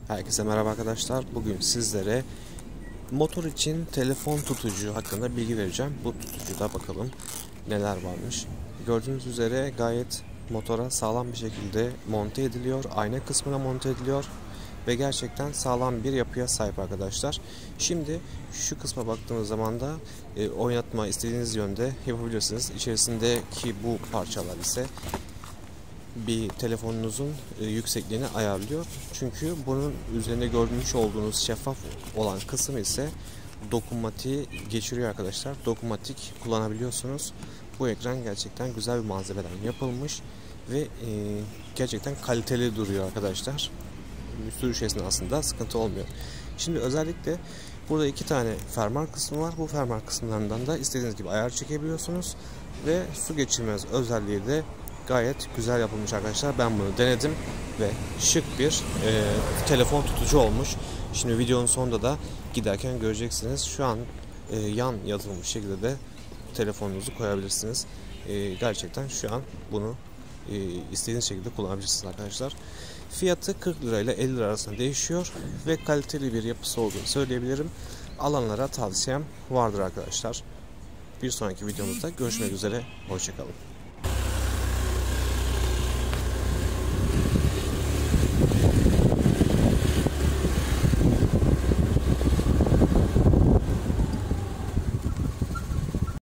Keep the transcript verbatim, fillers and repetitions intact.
Herkese merhaba arkadaşlar. Bugün sizlere motor için telefon tutucu hakkında bilgi vereceğim. Bu tutucuda bakalım neler varmış. Gördüğünüz üzere gayet motora sağlam bir şekilde monte ediliyor. Ayna kısmına monte ediliyor. Ve gerçekten sağlam bir yapıya sahip arkadaşlar. Şimdi şu kısma baktığımız zaman da e, oynatma istediğiniz yönde yapabilirsiniz. İçerisindeki bu parçalar ise bir telefonunuzun e, yüksekliğini ayarlıyor. Çünkü bunun üzerinde görmüş olduğunuz şeffaf olan kısım ise dokunmatiği geçiriyor arkadaşlar. Dokunmatik kullanabiliyorsunuz. Bu ekran gerçekten güzel bir malzemeden yapılmış ve e, gerçekten kaliteli duruyor arkadaşlar. Sürüş esnasında sıkıntı olmuyor. Şimdi özellikle burada iki tane fermuar kısmı var. Bu fermuar kısımlarından da istediğiniz gibi ayar çekebiliyorsunuz ve su geçirmez özelliği de gayet güzel yapılmış arkadaşlar. Ben bunu denedim ve şık bir e, telefon tutucu olmuş. Şimdi videonun sonunda da giderken göreceksiniz. Şu an e, yan yazılmış şekilde de telefonunuzu koyabilirsiniz. E, gerçekten şu an bunu e, istediğiniz şekilde kullanabilirsiniz arkadaşlar. Fiyatı kırk lira ile elli lira arasında değişiyor ve kaliteli bir yapısı olduğunu söyleyebilirim. Alanlara tavsiyem vardır arkadaşlar. Bir sonraki videomuzda görüşmek üzere. Hoşça kalın.